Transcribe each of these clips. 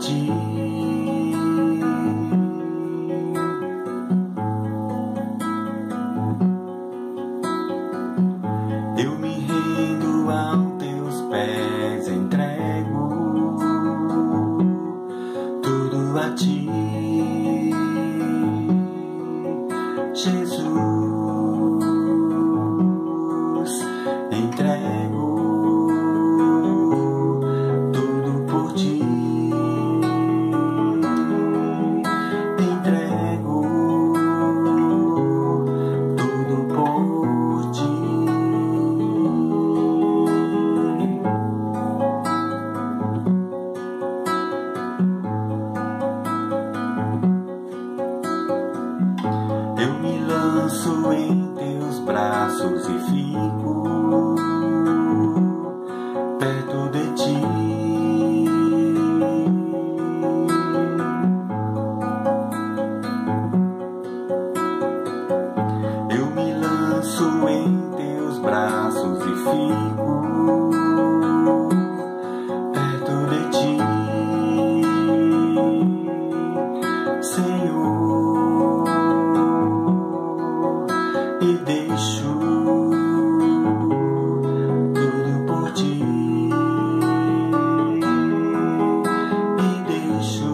ti. Eu me rendo aos teus pés, entrego tudo a ti, Jesus. Entrego tudo por ti. Entrego tudo por ti. Eu me lanço em teus braços e fico perto de ti. Eu me lanço em teus braços e fico perto de ti, Senhor, e deixo tudo por ti, e deixo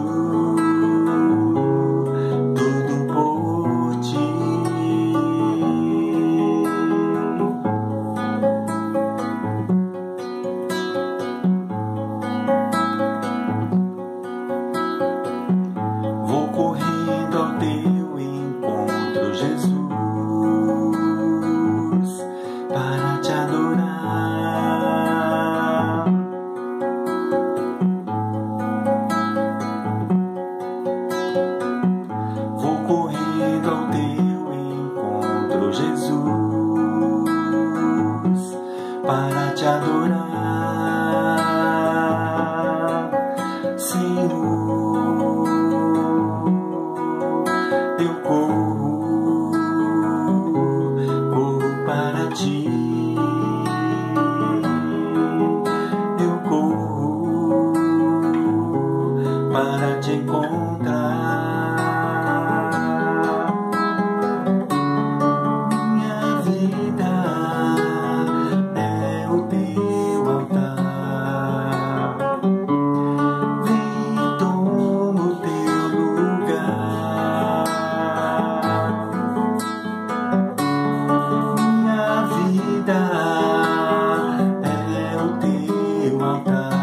tudo por ti. Vou correndo ao teu encontro, Jesus, para te adorar. Vou correndo ao teu encontro, Jesus, para te adorar, Senhor. Eu corro para ti. Eu corro para te encontrar. Minha vida é o teu altar. Vem e toma o teu lugar. Minha vida é o teu altar.